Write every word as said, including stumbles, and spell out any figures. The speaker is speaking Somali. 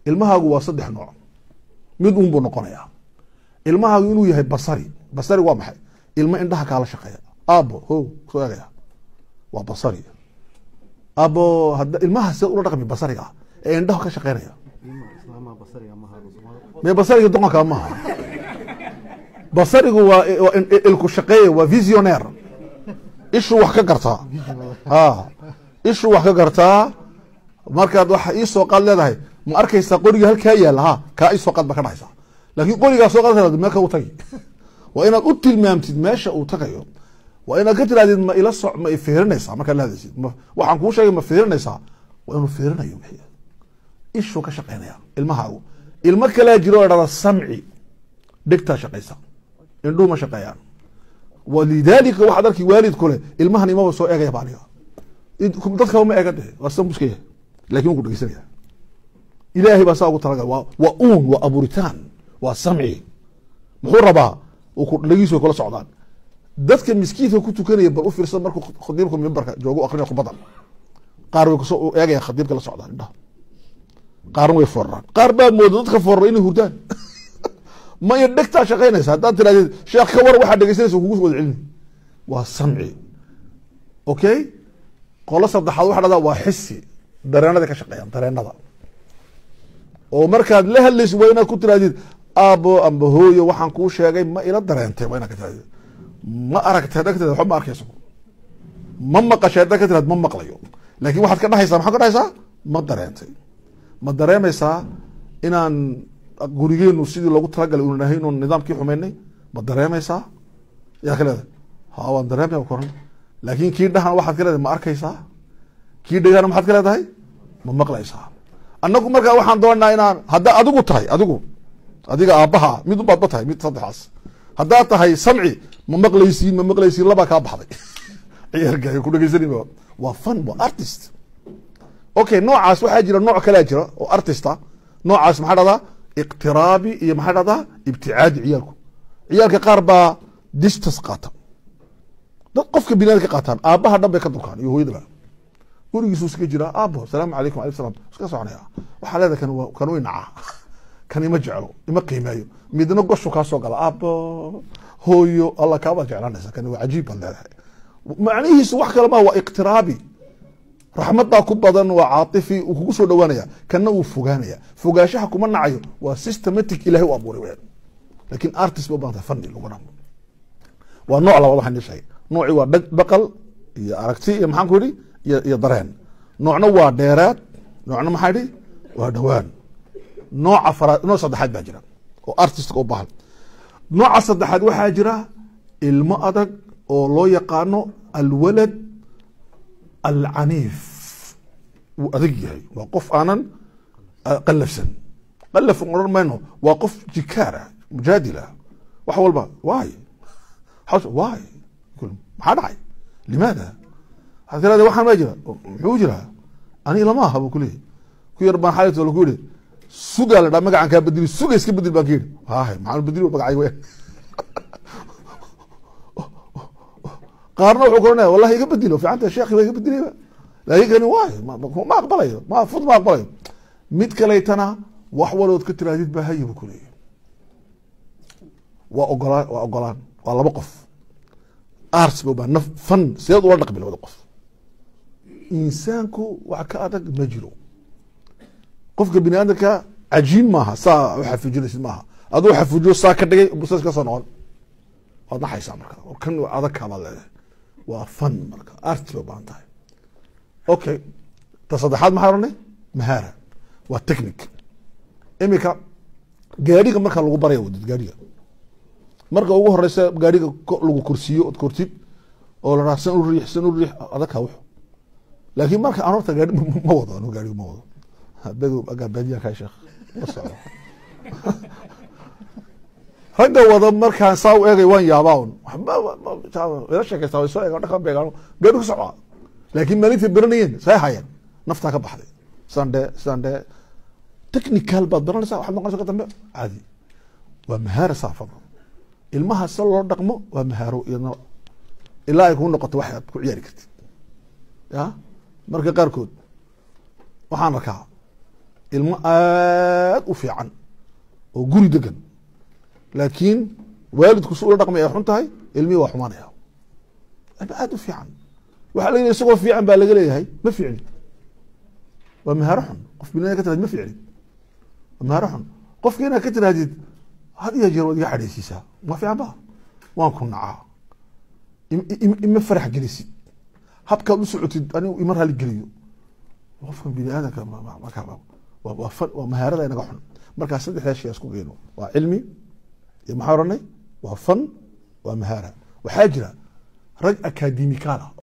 ilmahaagu waa saddex nooc mid uun buu noqonayaa ilmahaagu inuu yahay basari basari waa maxay ilmo indhaha kaala shaqeeya aabo ho soo eegaya waa basari abo hadda ilmaha sida ula dhaqmi basariga ee indhaha ka shaqeynaya me basariga doqonka maaha basarigu waa ilku shaqeeya waa visionaire ishu wax ka gartaa ha ishu wax ka gartaa markaad waxa ii soo qaad leedahay ma arkaysaa qoriga halkaa yaala ha kaa ii soo qaad ba ka dhacaysaa laakiin qorigaa soo qaad meelka uu tagi waa inaad u tilmaamtid meesha uu tagayo waa inaad ka tirahdid ma ila soc ma ifiirinaysaa markaad la hadlaysid waxaan kuu sheegay ma fiirinaysaa waa inuu fiirinayo wixii ishu ka shaqeynaya ilmahaagu ilmo kalaa jiro oo dhada samci dhegtaa shaqaysa indhuhu ma shaqeeyaan walidaalika waxaad arki waalidku leh ilmahan imaba soo eegaya ba aniga dadka uma eega dee waa san buskaya lakin wuu ku dhegeysanaya ilaahay baa saa ugu talagal waa waa uun waa aburitaan waa samci muxuu rabaa uu ku dhagiisu kula socdaan dadka miskiinka ku tukanaya bal u fiirsan markuu khadiibku mimbarka joogo aqrinaya khudbadan qaar way kusoo eegaya khadiibka la socdaan indhaha qaarna way fooraraan qaar baa mooda dadka foorara inay hurdaan ma iyo dhegtaa shaqeynaysa haddaad tirahdid sheekh ka war waxaad dhegeysanaysa kugu wada celini waa samci okay qolo saddexaad waxa dhahdaa waa xisi dareenada ka shaqeeyaan dareenada oo markaad la hadlaysid waa inaad ku tirahdid aabo amba hooyo waxaan kuu sheegay ma ila dareentay waa inaad ka tirahdid ma aragtay haddaad ka tirahdid waxba ma arkayso ma maqashay haddaad ka tirahdid ma maqlayo laakin waxaad ka dhahaysaa maxaad ka dhahaysaa ma dareentay ma dareemaysaa inaan gurigeenu sidii loogu talagalay una nahay inuun nidaamkii xumeynay ma dareemaysaa yaa ka leedahay ha waan dareemaya koran laakin kii dhahan waxaad ka leedahay ma arkaysaa kii dhegana maxaad ka leedahay ma maqlaysaa annagu markaa waxaan doonaa inaan haddaa adigu tahay adigu adiga aabbaha mid u baadba tahay mid saddexaas haddaad tahay samci ma maqlaysiin ma maqlaysiin labaa kaa baxday ciyaarka ku dhegeysanin waa fun waa artist okay noocaas waxaa jira nooc kalaa jira oo artista noocaas maxaa dhahdaa iqtiraabi iyo maxaa dhahdaa ibticaadi ciyaalku ciyaalka qaar baa distas qaata dad qofka binaadka qaataan aabbaha dhan bay ka durkaan iyo hooyadaba gurigiisu iska jiraa aabo asalaamu calaykum alaykum salam iska soconaya waxaa leedahay kan kan way nacaa kan ima jeclo ima qiimeeyo midna goshu kaa soo gala aabo hooyo allah kaabaa jeclanaysa kan waa cajiib baad leedahay macnihiisu wax kale maa waa iqtiraabi raxmaddaa ku badan waa caatifi uu kugu soo dhawaanaya kana uu fogaanaya fogaanshaha kuma nacayo waa systematic ilahay u abuuray weyaan lakin artist ba baanta fani lagu dhamo waa nooc labada waxaan sheegay nooci waa baqal iyo aragti iyo maxaan ku yidhi iyo iyo dareen noocna waa dheeraad noocna maxaa yidhi waa dhawaan nooca faraad nooc saddexaad baa jira oo artistka u baahan nooca saddexaad waxaa jira ilmo adag oo loo yaqaano alwalad alcaniif wuu adag yahay waa qof aanan qalafsan qalafan oran mayno waa qof jikaar ah mujaadil ah wax walba waay waay maxaa dhacay limaada waxaad tirahda waxaan maa jira muxuu jiraa aniga lama aha buu kuleeyahy ku yar baan xalit lagu yihi sugaa la dhaa magacan kaa bedeli suga iska bedel baan ka yidhi hahay maxaan bedeli magacay weyn qaarna wuxuu koranaya wallahi iga bedelo fiicanta sheekhi baa iga bedeleyba laakin kani waay ma aqbalayo ma fud ma aqbalayo mid kalaytana wax walood ka tirahdid baa hayi buu kuleeyahy waa ogolaan waa ogolaan waa laba qof ars ba naf fan sideed ula dhaqmi labada qof insaanku wax ka adag ma jiro qofka bini aadamka cajiin maaha saa xafujinaysid maaha aduu xafujiyo saa ka dhigay busas ka soo noqon waad naxaysaa marka kan adag kaabaad leedahay waa fan marka art bay ubaahan tahay okay ta saddexaad maxaa oranay mahaara waa technique imika gaariga marka lagu baraya wadid gaariga marka ugu horeysa gaariga lagu kursiyo od kortid oo la raacsan u riix san u riix adagka wuxu laakiin marka aan horta gaari ma wado anu gaariga ma wado badu aga badiya ka sheekh ragga wada markaan saa u eegay waan yaabaa un ila sheekaysta way soo eegaan dhaqan beegaan gaari ku socdaa laakiin maalintii baranayeen say hayeen naftaa ka baxday sande sande technical baad baranaysaa waxaad noqonaysa ka dambe caadi waa mahaara saafada ilmaha sa loo dhaqmo waa mahaaro iyadna ilaa ay kuu noqoto wax aad ku ciyaari kartid ya marka qaarkood waxaan arkaa ilmo aad u fiican oo guri degan laakiin waalidku si ula dhaqmay ay xun tahay ilmihii waa xumaanaya ilmo aad u fiican waxaa laga leeyahay isagoo fiican baa laga leeyahay ma fiicni waa mahaaro xun qof binaadam ka tirahdid ma fiicni waa mahaaro xun qofka inaad ka tirahdid had iyo jeer waad iga xadhaysiisaa ma fiican ba waan ku nacaa ima farax gelisid habkaad u socotid anigu ima raali geliyo qofka biniaadamka waa mahaarada inaga xun markaa saddexdaa shay isku geeno waa cilmi iyo maxaa oranay waa fan waa mahaara waxaa jira rag akademikaal ah